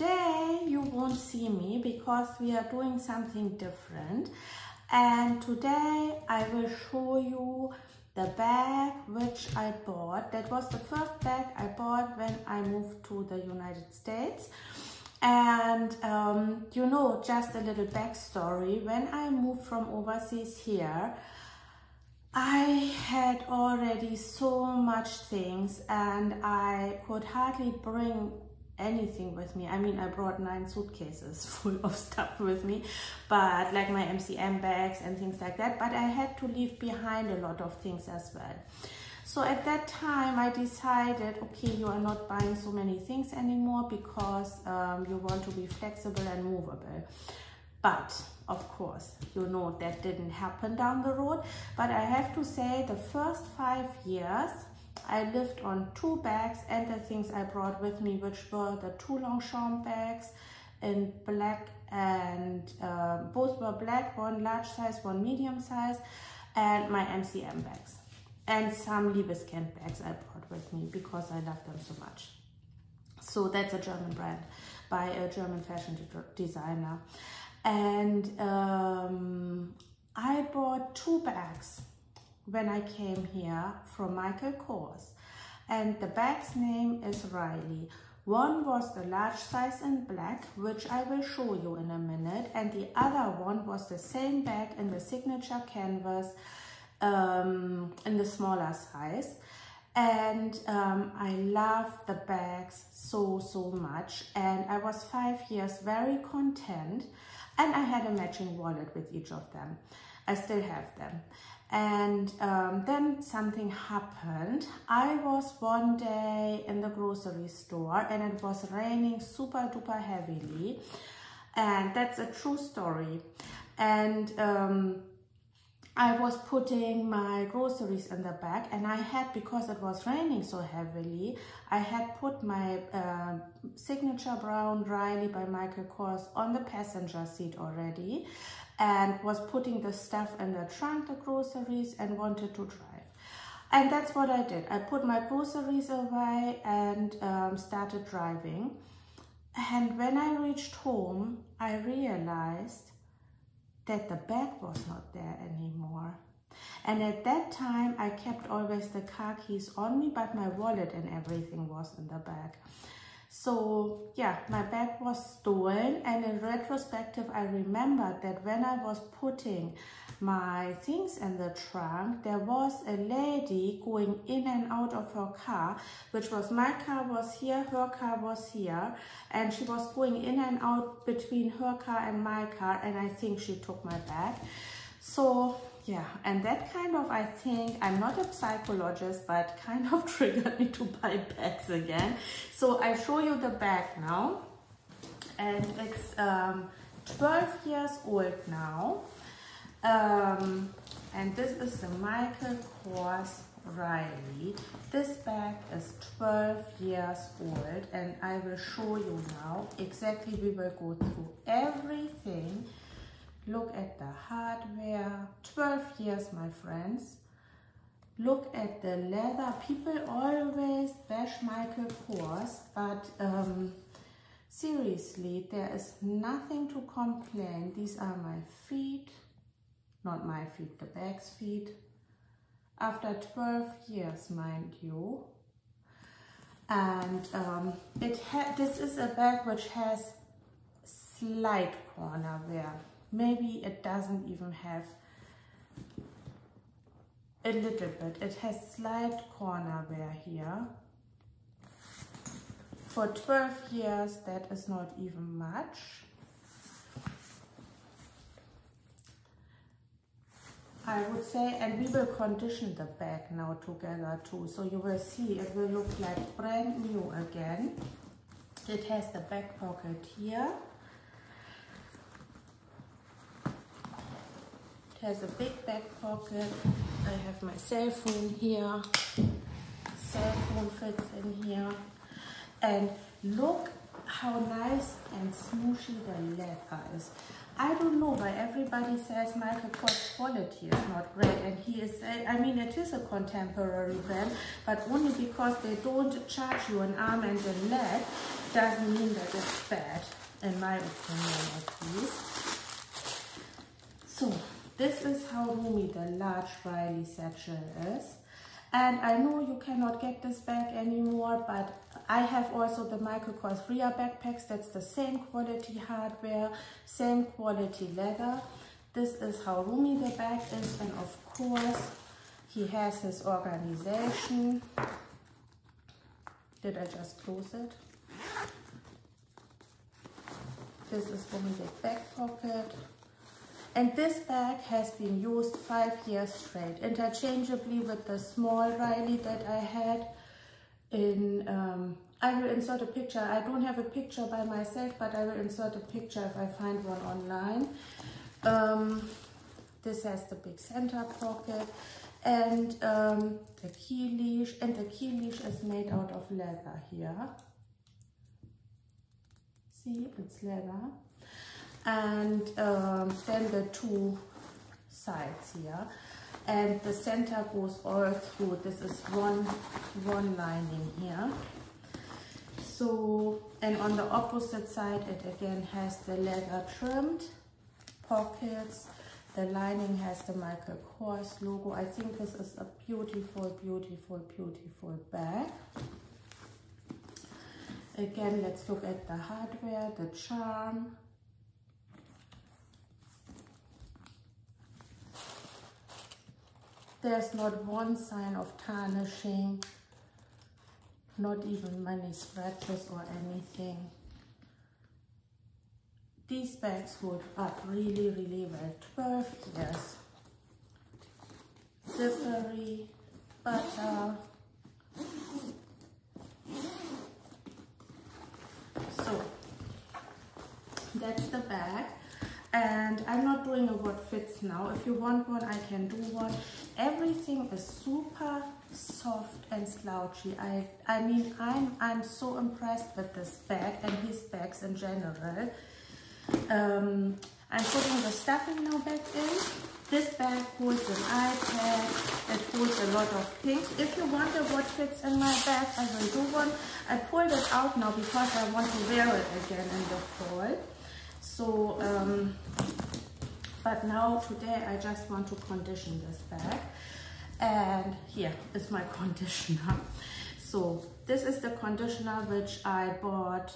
today you won't see me because we are doing something different. And today I will show you the bag which I bought. That was the first bag I bought when I moved to the United States. And you know, just a little backstory. When I moved from overseas here, I had already so much things and I could hardly bring anything with me. I mean, I brought 9 suitcases full of stuff with me, but like my MCM bags and things like that, but I had to leave behind a lot of things as well. So at that time I decided, okay, you are not buying so many things anymore because you want to be flexible and movable. But of course, you know, that didn't happen down the road. But I have to say, the first 5 years I lived on 2 bags and the things I brought with me, which were the 2 Longchamp bags in black, and both were black, one large size, one medium size, and my MCM bags. And some Liebeskend bags I brought with me because I love them so much. So that's a German brand by a German fashion designer. And I bought 2 bags when I came here from Michael Kors. And the bag's name is Riley. One was the large size in black, which I will show you in a minute. And the other one was the same bag in the signature canvas, in the smaller size. And I love the bags so much, and I was 5 years very content, and I had a matching wallet with each of them. I still have them. And then something happened. I was one day in the grocery store and it was raining super duper heavily, and that's a true story. And I was putting my groceries in the bag, and I had, because it was raining so heavily, I had put my signature brown Riley by Michael Kors on the passenger seat already, and was putting the stuff in the trunk, the groceries, and wanted to drive. And that's what I did. I put my groceries away and started driving. And when I reached home, I realized that the bag was not there anymore. And at that time, I kept always the car keys on me, but my wallet and everything was in the bag. So yeah, my bag was stolen. And in retrospective, I remembered that when I was putting my things in the trunk, there was a lady going in and out of her car, which was, my car was here, her car was here, and she was going in and out between her car and my car, and I think she took my bag. So yeah, and that kind of, I think, I'm not a psychologist, but kind of triggered me to buy bags again. So I show you the bag now, and it's 12 years old now. And this is the Michael Kors Riley. This bag is 12 years old, and I will show you now exactly. We will go through everything. Look at the hardware. 12 years, my friends. Look at the leather. People always bash Michael Kors, but seriously, there is nothing to complain. These are my feet. Not my feet, the bag's feet. After 12 years, mind you. And this is a bag which has slight corner wear. Maybe it doesn't even have a little bit. It has slight corner wear here. For 12 years, that is not even much. I would say, and we will condition the bag now together too, so you will see it will look like brand new again. It has the back pocket here. It has a big back pocket. I have my cell phone here. Cell phone fits in here. And look how nice and smooshy the leather is. I don't know why everybody says Michael Kors quality is not great, and he is, I mean, it is a contemporary brand, but only because they don't charge you an arm and a leg doesn't mean that it's bad, in my opinion at least. So this is how roomy the large Riley satchel is. And I know you cannot get this bag anymore, but I have also the Michael Kors Ria backpacks. That's the same quality hardware, same quality leather. This is how roomy the bag is, and of course he has his organization. Did I just close it? This is roomy the back pocket. And this bag has been used 5 years straight, interchangeably with the small Riley that I had in, I will insert a picture. I don't have a picture by myself, but I will insert a picture if I find one online. This has the big center pocket and the key leash, and the key leash is made out of leather here. See, it's leather. And then the two sides here, and the center goes all through. This is one lining here. So, and on the opposite side it again has the leather trimmed pockets. The lining has the Michael Kors logo. I think this is a beautiful, beautiful, beautiful bag. Again, let's look at the hardware, the charm. There's not one sign of tarnishing, not even many scratches or anything. These bags hold up really, really well. 12 years. Zippery, butter. So, that's the bag. And I'm not doing a what fits now. If you want one, I can do one. Everything is super soft and slouchy. I mean, I'm so impressed with this bag and his bags in general. I'm putting the stuffing now back in. This bag holds an iPad. It holds a lot of things. If you wonder what fits in my bag, I will do one. I pulled it out now because I want to wear it again in the fall. So, but now today I just want to condition this bag, and here is my conditioner. So this is the conditioner which I bought,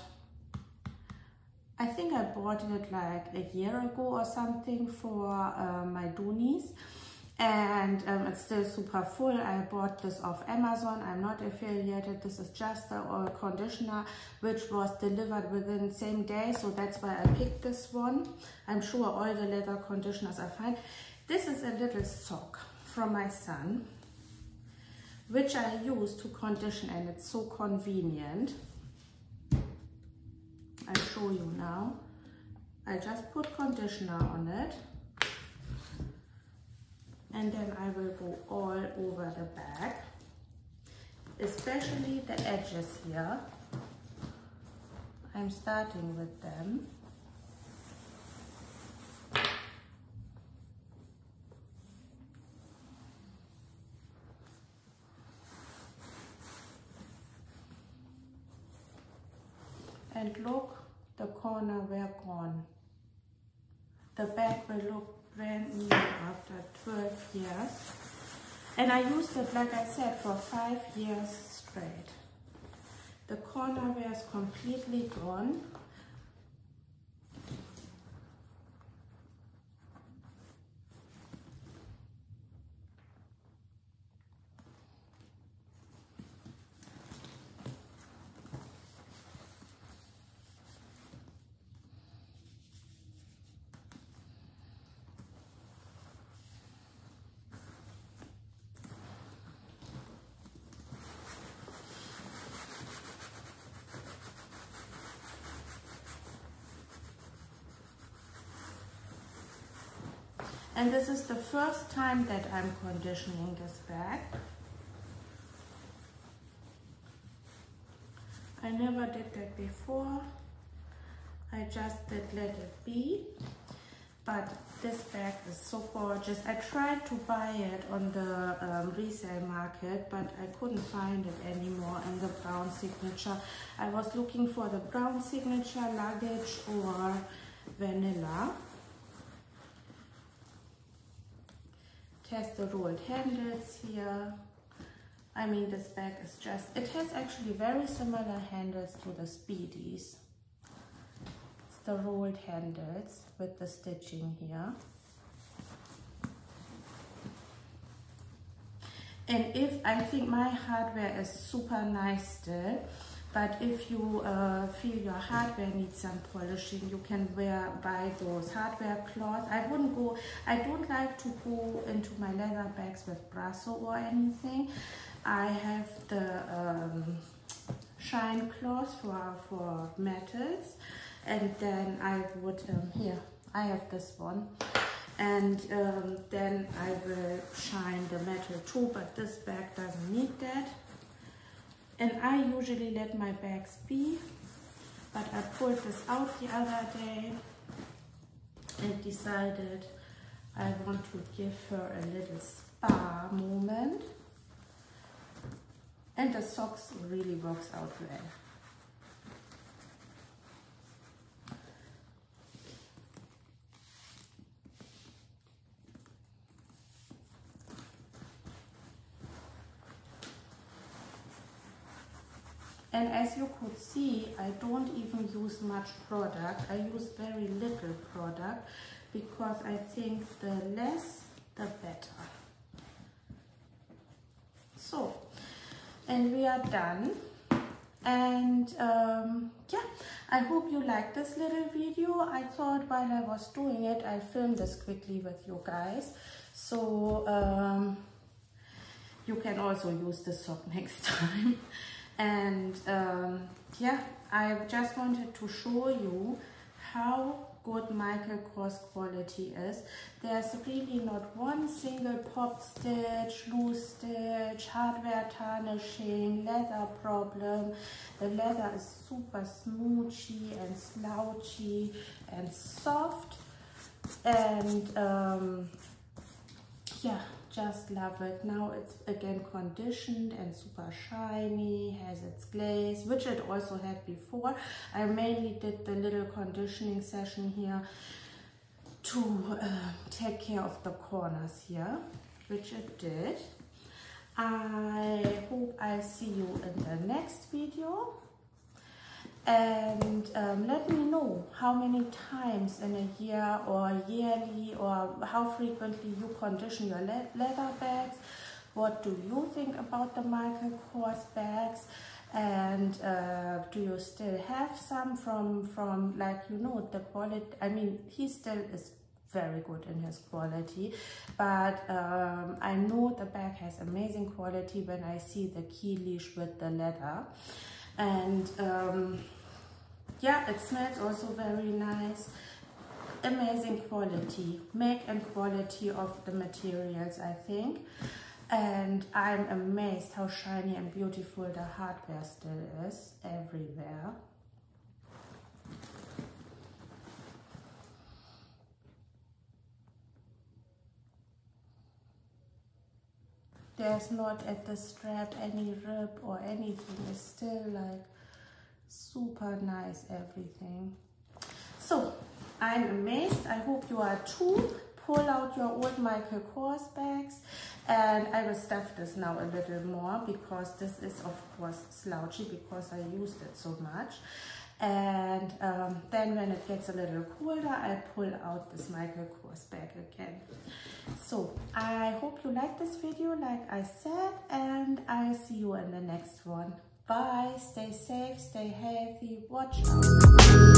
I think I bought it like a year ago or something for my Doonies, and it's still super full. I bought this off Amazon. I'm not affiliated. This is just the oil conditioner which was delivered within the same day, so that's why I picked this one. I'm sure all the leather conditioners are fine. This is a little sock from my son which I use to condition, and it's so convenient. I'll show you now. I just put conditioner on it, and then I will go all over the bag, especially the edges here. I'm starting with them. And look, the corner were gone. The bag will look brand new after 12 years. And I used it, like I said, for 5 years straight. The corner wear is completely gone. And this is the first time that I'm conditioning this bag. I never did that before. I just did let it be. but this bag is so gorgeous. I tried to buy it on the resale market, but I couldn't find it anymore in the brown signature. I was looking for the brown signature, luggage, or vanilla. It has the rolled handles here. I mean, this bag is just, it has actually very similar handles to the Speedies. It's the rolled handles with the stitching here. And I think my hardware is super nice still, but if you feel your hardware needs some polishing, you can buy those hardware cloths. I don't like to go into my leather bags with Brasso or anything. I have the shine cloth for metals, and then I would, here, I have this one, and then I will shine the metal too, but this bag doesn't need that. And I usually let my bags be, but I pulled this out the other day and decided I want to give her a little spa moment. And the socks really works out well. And as you could see, I don't even use much product. I use very little product because I think the less, the better. So, and we are done. And yeah, I hope you liked this little video. I thought while I was doing it, I'll film this quickly with you guys. So you can also use the sock next time. And yeah, I just wanted to show you how good Michael Kors quality is. There's really not one single pop stitch, loose stitch, hardware tarnishing, leather problem. The leather is super smoochy and slouchy and soft, and yeah, just love it. Now it's again conditioned and super shiny, has its glaze, which it also had before. I mainly did the little conditioning session here to take care of the corners here, which it did. I hope I'll see you in the next video. And let me know how many times in a year or yearly, or how frequently you condition your leather bags. What do you think about the Michael Kors bags? And do you still have some from like, you know, the quality? I mean, he still is very good in his quality, but I know the bag has amazing quality when I see the key leash with the leather. And yeah, it smells also very nice. Amazing quality, make and quality of the materials, I think. And I'm amazed how shiny and beautiful the hardware still is everywhere. There's not at the strap any rip or anything. It's still like super nice, everything. So I'm amazed. I hope you are too. Pull out your old Michael Kors bags, and I will stuff this now a little more because this is of course slouchy because I used it so much. And then when it gets a little colder, I pull out this Michael Kors bag again. So I hope you like this video like I said, and I'll see you in the next one. Bye, stay safe, stay healthy, watch out.